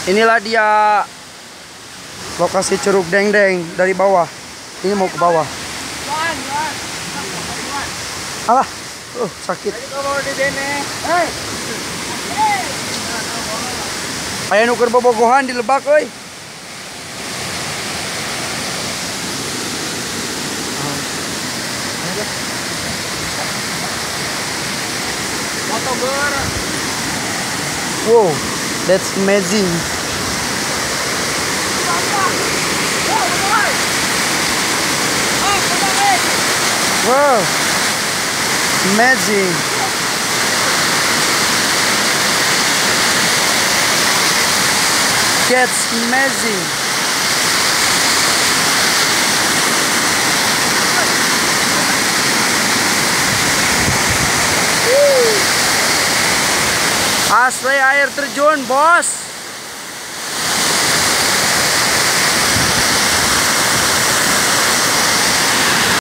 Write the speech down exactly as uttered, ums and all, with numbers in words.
Inilah dia lokasi Curug Dengdeng dari bawah. Ini mau ke bawah. Alah, uh, sakit. Aya nu keur bobogohan di Lebak euy. Wow, that's amazing. Wow, amazing. That's amazing. Asli air terjun, bos.